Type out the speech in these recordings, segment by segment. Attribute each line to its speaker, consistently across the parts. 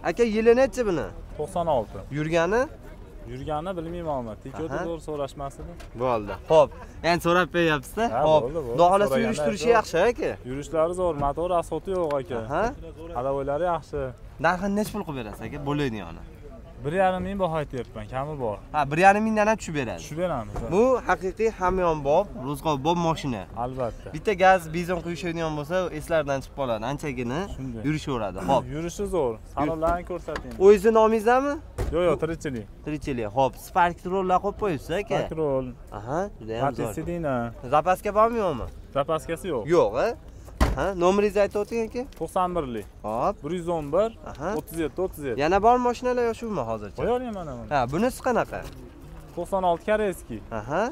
Speaker 1: Aka yili necha buni?
Speaker 2: 96.
Speaker 1: Yurgani?
Speaker 2: Yurganini bilmayman ama. Tekoda to'g'ri so'rashmasdi.
Speaker 1: Bo'ldi. Xo'p, endi so'rab beryapsiz-da. Xo'p. Xudo xolasa yurish-turishi yaxshi aka.
Speaker 2: Yurishlari zo'r, motor asfalti yo'q aka. Halovaylari yaxshi.
Speaker 1: Narxini necha pul qilib berasiz aka? Bo'ladigan.
Speaker 2: 1,5 ming baho aytyapman, kami bor.
Speaker 1: Ha, 1,5 mingdan ham tushib beradi.
Speaker 2: Tushib beramiz.
Speaker 1: Bu haqiqiy hamyonbop, ro'zg'orbob mashina.
Speaker 2: Albatta.
Speaker 1: Bitta gaz bizon quyishadigan bo'lsa, eslardan chiqib qoladi. Anchagina yurishaveradi. Xo'p.
Speaker 2: Yurishi zo'r. Salonlarni ko'rsating.
Speaker 1: O'zingizni nomingizmi?
Speaker 2: Yo'q, tirikchilik.
Speaker 1: Tirikchilik. Xo'p, Spark rollar qo'yib qo'yibsiz aka?
Speaker 2: Spark roll.
Speaker 1: Aha, juda ham zo'r.
Speaker 2: Sidina.
Speaker 1: Zapaska bormi yo'qmi?
Speaker 2: Zapaskasi yo'q.
Speaker 1: Yo'q, ha? Ha, nomeringizni aytib o'ting aka.
Speaker 2: 91lik.
Speaker 1: Hop.
Speaker 2: 111 37 37.
Speaker 1: Yana bor mashinalar yo shumi hozircha?
Speaker 2: Qo'yaverman mana buni.
Speaker 1: Ha, bunisi qanaqa?
Speaker 2: 96 koreyskiy.
Speaker 1: Aha.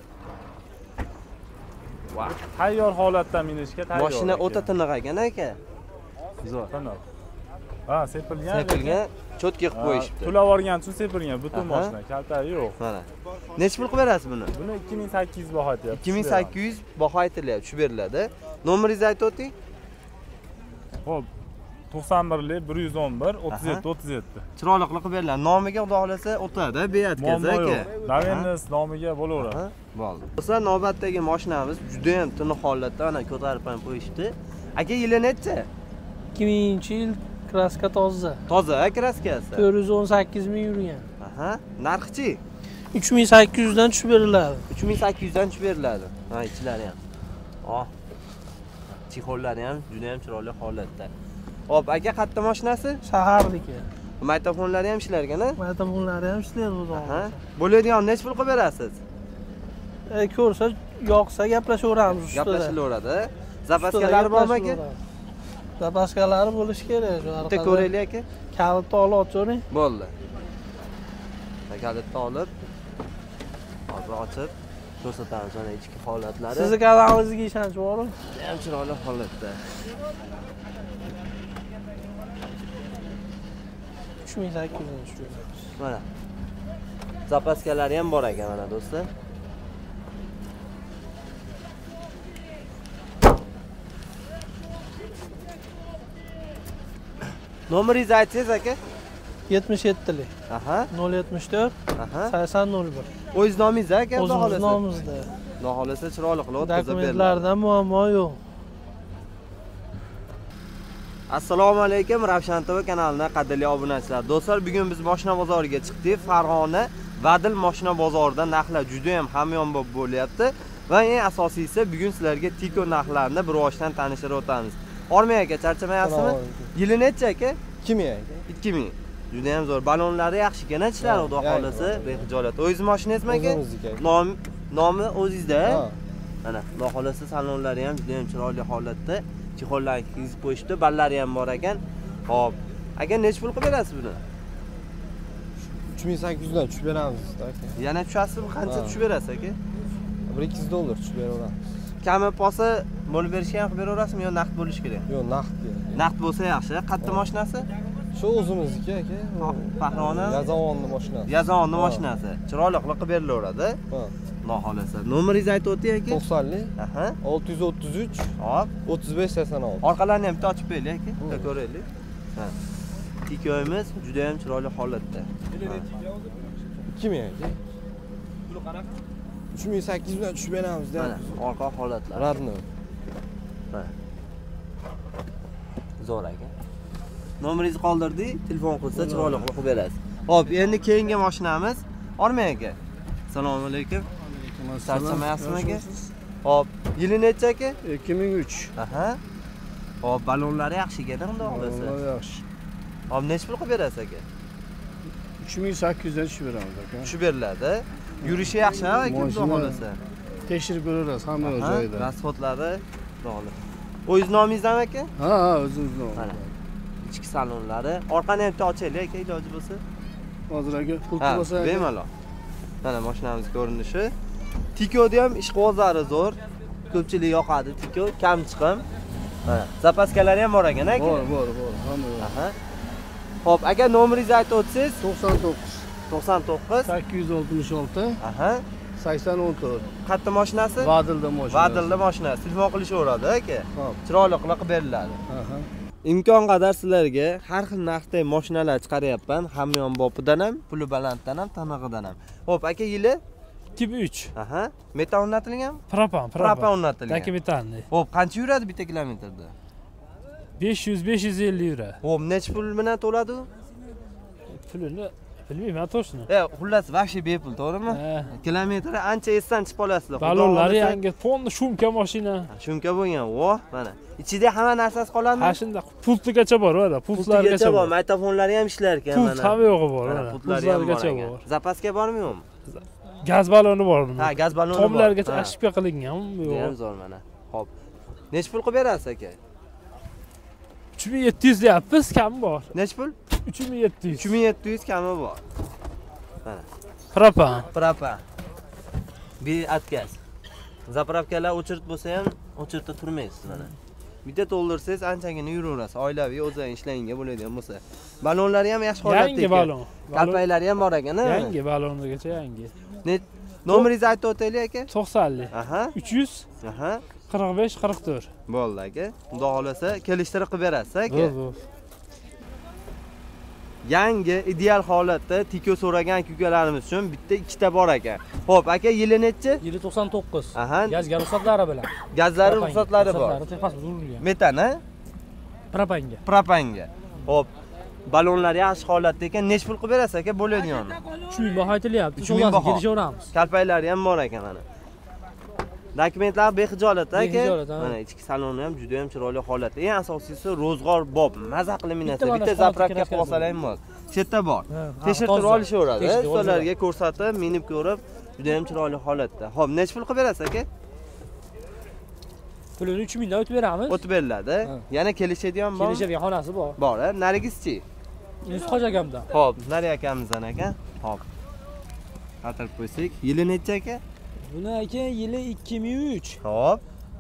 Speaker 2: Vau. Tayyor holatda minishga tayyor.
Speaker 1: Mashina o'ta tiniq ekan aka. Zo'r.
Speaker 2: Tiniq. Ha, sepilgan.
Speaker 1: Sepilgan, cho'tki qilib qo'yishibdi.
Speaker 2: To'lab olgan uchun sepilgan butun mashina, kalta yo'q.
Speaker 1: Mana. Necha pul qilib berasiz buni?
Speaker 2: Buni 2800 baho aytyapti.
Speaker 1: 2800 baho aytilyapti, tushib beriladi. Nomeringizni aytib o'ting.
Speaker 2: Xo'p. 91lik 111 37 37.
Speaker 1: Chiroyli qilib beriladi. Nomiga xudo xolasa o'tadi, beyatkaz aka.
Speaker 2: Davennis nomiga bo'laveradi.
Speaker 1: Bo'ldi. Bo'lsa navbatdagi mashinamiz juda ham tiniq holatda, mana ko'tarib ham qo'yishdi. Aka yili necha?
Speaker 3: 2000-yil kraska toza.
Speaker 1: Toza kraskasi.
Speaker 3: 418 ming yurgan.
Speaker 1: Aha. Narxi-chi?
Speaker 3: 3800 dan tushib beriladi.
Speaker 1: 3800 dan tushib beriladi. Ha, ichlari ham. Oh. Chixollari ham juda ham chiroyli holatda. Hop, aka qayerda mashinasi?
Speaker 3: Shaharniki.
Speaker 1: Maytofonlari ham ishlar ekan-a?
Speaker 3: Maytofonlari ham ishlaydi xudo.
Speaker 1: Aha. Bo'ladigan necha pul qilib berasiz?
Speaker 3: Ko'rsa, yoqsa gaplashaveramiz ustida.
Speaker 1: Gaplashaveradi. Zapaskalari bormi aka?
Speaker 3: Zapaskalari bo'lishi kerak.
Speaker 1: Bitta ko'raylik aka.
Speaker 3: Kalitni olib o'tiring.
Speaker 1: Bo'ldi. Kalitni olib, hozir ochib ko'rsatamiz mana ichki holatlari.
Speaker 3: Sizni kanalingizga ishonch bormi?
Speaker 1: Ham chiroyli holatda.
Speaker 3: 3800 dan tushib.
Speaker 1: Mana. Zapaskalari ham bor ekan mana do'stlar. Nomeringizni aytsangiz aka?
Speaker 3: 77lik.
Speaker 1: Aha.
Speaker 3: 074 8001.
Speaker 1: O'zingiz nomingiz aka?
Speaker 3: O'zingiz nomingizda.
Speaker 1: Xudo xolasa chiroyli qilib o'tkazib beriladi.
Speaker 3: Dokumentlarda muammo yo'q.
Speaker 1: Assalomu alaykum, Ravshan TV kanalining qadrli obunachilar. Do'stlar, bugun biz mashina bozoriga chiqdik. Farg'ona Vadil mashina bozorida narxlar juda ham hamyonbop bo'lyapti va eng asosiysi bugun sizlarga Tiko narxlarini bir boshdan tanishtirib o'tamiz. Ormay aka, charchamayapsizmi? Yili necha aka?
Speaker 4: 2000 aka.
Speaker 1: 2000. Juda ham zo'r. Balonlari yaxshi ekan, ishlari xudo xolasa, behijolat. O'zingiz mashinangizmi aka? Nomi o'zingizda? Mana, xudo xolasa salonlari ham juda ham chiroyli holatda. Chixollarni kiyib qo'yishdi, ballari ham bor ekan. Xo'p. Aka necha pul qilib berasiz buni?
Speaker 4: 3800 dan tushib beramiz aka.
Speaker 1: Yana tushasizmi? Qancha tushib berasiz aka?
Speaker 4: $200 tushib beraveramiz.
Speaker 1: Kami posa bo'lib berishga ham qilib beraverasizmi yo naqd bo'lishi kerak?
Speaker 4: Yo'q, naqd.
Speaker 1: Naqd bo'lsa yaxshi. Qayerda mashinasi?
Speaker 4: Shu o'zimizniki aka.
Speaker 1: Fahrona.
Speaker 4: Yazovonni mashinasi.
Speaker 1: Yazovonni mashinasi. Chiroyli qilib berilaveradi.
Speaker 4: Ha.
Speaker 1: Xudo xolasa. Nomeringizni aytib o'ting aka?
Speaker 4: 90lik.
Speaker 1: Aha.
Speaker 4: 633.
Speaker 1: Hop.
Speaker 4: 3586.
Speaker 1: Orqalarini ham bitta ochib qo'yaylik aka. Bitta ko'raylik. Ha. Tikoyimiz juda ham chiroyli holatda.
Speaker 4: 2000 aka. Puli qarab. 3800 dan tushib beramiz da.
Speaker 1: Mana orqa holatlar.
Speaker 4: Radno.
Speaker 1: Ha. Zo'r aka. Nomeringizni qoldirdik, telefon qilsa chiroyli qilib berasiz. Xo'p, endi keyingi mashinamiz Ormay aka. Assalomu alaykum. Charchamayapsizmi aka? Xo'p, yili necha aka?
Speaker 5: 2003.
Speaker 1: Aha. Xo'p, balonlari yaxshi ekan, xudo xolasa.
Speaker 5: Yaxshi.
Speaker 1: Xo'p, necha pul qilib berasiz aka?
Speaker 5: 3800 dan tushib beramiz aka.
Speaker 1: Tushib beriladi. Yurishi yaxshi aka, xudo xolasa.
Speaker 5: Tekshirib ko'ramiz hamma joyida.
Speaker 1: Rasxotlari to'g'ri. O'zingiz nomingizmi aka?
Speaker 5: Ha, o'zimiz nom.
Speaker 1: Mana. Ichki salonlari. Orqani ham ochaylik aka, iloji bo'lsa.
Speaker 5: Hozir aka pul bo'lsa.
Speaker 1: Bemalol. Mana mashinamiz ko'rinishi. Tikoda ham ishqibozlari zo'r. Ko'pchilik yoqadi Tiko, kam chiqim. Mana, zapaskalari ham bor ekan aka.
Speaker 5: Bor, hamma bor.
Speaker 1: Aha. Xo'p, aka nomeringizni aytib o'tsangiz?
Speaker 5: 99
Speaker 1: 99
Speaker 5: 866.
Speaker 1: Aha.
Speaker 5: 8014.
Speaker 1: Qayerda mashinasi?
Speaker 5: Vadilda mashinasi.
Speaker 1: Vadilda mashinasi. Telefon qilishaveradi aka.
Speaker 5: Xo'p.
Speaker 1: Chiroyli qilib beriladi.
Speaker 5: Aha.
Speaker 1: imkon qadar sizlarga har xil narxdagi mashinalar chiqaryapman. Hamyonbopidan ham, puli balanddan ham, tanig'idan ham. Xo'p, aka yili
Speaker 2: 2003.
Speaker 1: aha, metan o'rnatilgan?
Speaker 2: Propan.
Speaker 1: Propan o'rnatilgan.
Speaker 2: Taki metanli.
Speaker 1: Xo'p, qancha yuradi bitta kilometrda?
Speaker 2: 500-550 yuradi.
Speaker 1: Xo'p, necha pul bilan to'ladi?
Speaker 2: Pulini bilmayman to'g'risini.
Speaker 1: Xullas, вообще bepul, to'g'rimi? Kilometri ancha esdan chiqib olasizlar.
Speaker 2: Balonlari yangi, tonni shumka mashina.
Speaker 1: Shunga bo'lgan, vo, mana. Ichida hamma narsasi qoladimi?
Speaker 2: Ha shunda pultgacha bor, mana. Pultlargacha bor.
Speaker 1: Maytafonlari ham ishlar ekan,
Speaker 2: mana. Pult ham yo'g'i bor, mana.
Speaker 1: Pultlargacha bor. Zapaska bormi yo'qmi?
Speaker 2: Gaz baloni bor.
Speaker 1: Ha, gaz baloni bor.
Speaker 2: Tomlargacha ashibga qilingan bu.
Speaker 1: Ham zo'r mana. Xo'p. Necha pul qilib berasiz aka?
Speaker 2: 3700 deyapmiz, kam bor.
Speaker 1: Necha pul?
Speaker 2: 3700.
Speaker 1: 3700 kami bor. Mana.
Speaker 2: Propan.
Speaker 1: Bir atkaz. Zapravkalar o'chirib bo'lsa ham o'chirib turmaysiz mana. Bitta to'ldirsangiz anchagina yuraverasiz. Oilaviy o'zing ishlanganga bo'ladigan bo'lsa. Balonlari ham yaxshi holatda ekan.
Speaker 2: Yangi balon.
Speaker 1: Kalpaklari ham bor ekan, a?
Speaker 2: Yangi balongacha yangi.
Speaker 1: Nomeringizni aytib o'taylik aka.
Speaker 2: 90.
Speaker 1: Aha.
Speaker 2: 300.
Speaker 1: Aha.
Speaker 2: 45 44.
Speaker 1: Bo'ldi aka. Xudo xolasa kelishtirib qilib berasiz aka. Yangi ideal holatda tiko so'ragan kukalarimiz uchun bitta ikkita bor ekan. Xo'p, aka yili nechi?
Speaker 6: Yili 99.
Speaker 1: Aha.
Speaker 6: Gazga ruxsatlari bilan.
Speaker 1: Gazlari ruxsatlari bor.
Speaker 6: Texnik urilgan.
Speaker 1: Metan, a?
Speaker 6: Propanga.
Speaker 1: Xo'p. Balonlar yaxshi holatda ekan, necha pul qilib berasiz aka bo'ladigan?
Speaker 6: 3000 baho aytilyapti.
Speaker 1: 3000 baho.
Speaker 6: Kelishaveramiz.
Speaker 1: Kalpaklari ham bor ekan mana. Dokumentlar bexijolat aka.
Speaker 6: Bexijolat, ha.
Speaker 1: Mana ichki saloni ham juda ham chiroyli holatda. Eng asosiysi ro'zg'or bob, maza qilib minasiz. Bitta zapravka qilib olsalar ham bo'ladi. Chetda bor. Tekshirtirib olishaveradi. Ustolarga ko'rsatib, minib ko'rib, juda ham chiroyli holatda. Xo'p, necha pul qilib berasiz aka?
Speaker 6: Pulini 3000 dan o'tib beramiz.
Speaker 1: O'tib beriladi. Yana kelishadigan bor.
Speaker 6: Kelishadigan xonasi bor.
Speaker 1: Bor, a? Narigizchi?
Speaker 6: Yusuf akamdan.
Speaker 1: Xo'p, Nari akamizdan aka. Xo'p. Qatirib qo'ysak, yili necha aka?
Speaker 6: Buni aka yili 2003.
Speaker 1: Xo'p.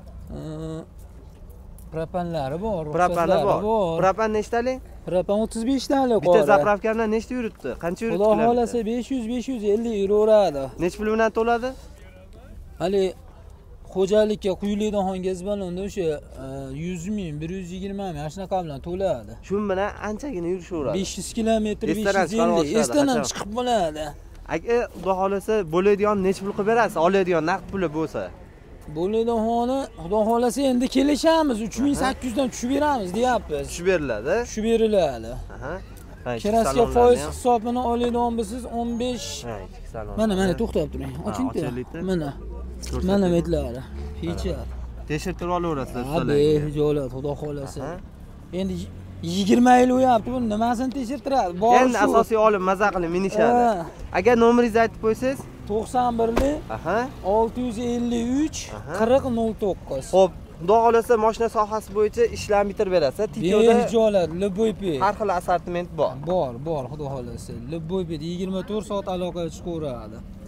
Speaker 6: Propanlari bor.
Speaker 1: Propani bor. Propan nechtalik?
Speaker 6: Propan 35 talik bor.
Speaker 1: Bitta zapravkadan nechta yuribdi? Qancha yuribdi?
Speaker 6: Xudo xolasa 500-550 yuraveradi.
Speaker 1: Necha pul bilan to'ladi?
Speaker 6: Hali xo'jalikka quyiladigan gaz balonda o'sha 100 ming, 120 ming mana shunaqa bilan to'ladi.
Speaker 1: Shu bilan anchagina yurishaveradi.
Speaker 6: 500 kilometr, 550. Esdan ham chiqib bo'ladi.
Speaker 1: Aka, xudo xolasa bo'ladigan necha pul qilib berasiz? Oladigan naqd puli bo'lsa.
Speaker 6: Bo'ladigani, xudo xolasa endi kelishamiz, 3800 dan tushib beramiz, deyapmiz.
Speaker 1: Tushib beriladi.
Speaker 6: Tushib beriladi.
Speaker 1: Aha.
Speaker 6: Kirasiga foiz hisobini oladigan bo'lsiz 15.
Speaker 1: Ha, ichki salon.
Speaker 6: Mana to'xtab turing. Oching-da. Mana metlari. Feature.
Speaker 1: Tekshirtirib olaverasizlar
Speaker 6: ustolar. Ha, behijolat, xudo xolasa. Endi 20 yil o'yapti, buni nimasini tekshirtiradi?
Speaker 1: Endi asosiy olib maza qilib minishadi. Agar nomeringizni aytib qo'ysangiz,
Speaker 6: 91lik.
Speaker 1: Aha.
Speaker 6: 653 4009.
Speaker 1: Xo'p, xudo xolasa mashina sohasi bo'yicha ishlarni bitirib berasiz.
Speaker 6: Tikoda behijolat, Liboype.
Speaker 1: Har xil assortiment bor.
Speaker 6: Bor, xudo xolasa. Liboype 24 soat aloqa chiqaveradi.